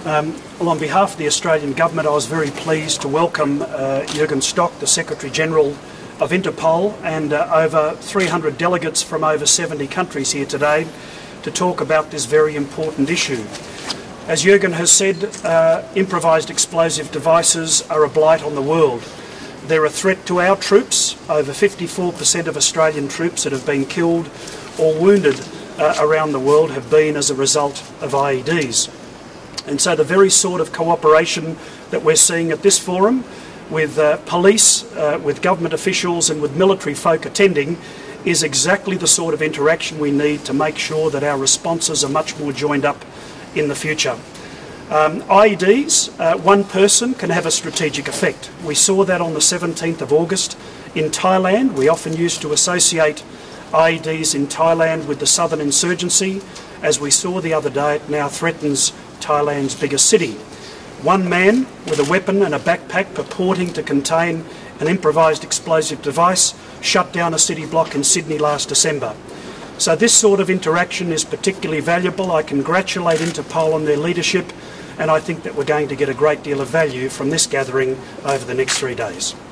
Well, on behalf of the Australian Government, I was very pleased to welcome Jürgen Stock, the Secretary-General of Interpol, and over 300 delegates from over 70 countries here today to talk about this very important issue. As Jürgen has said, improvised explosive devices are a blight on the world. They're a threat to our troops. Over 54% of Australian troops that have been killed or wounded around the world have been as a result of IEDs. And so the very sort of cooperation that we're seeing at this forum with police, with government officials and with military folk attending is exactly the sort of interaction we need to make sure that our responses are much more joined up in the future. IEDs, one person can have a strategic effect. We saw that on the 17th of August in Thailand. We often used to associate IEDs in Thailand with the southern insurgency. As we saw the other day, it now threatens Thailand's biggest city. One man with a weapon and a backpack purporting to contain an improvised explosive device shut down a city block in Sydney last December. So this sort of interaction is particularly valuable. I congratulate Interpol on their leadership, and I think that we're going to get a great deal of value from this gathering over the next 3 days.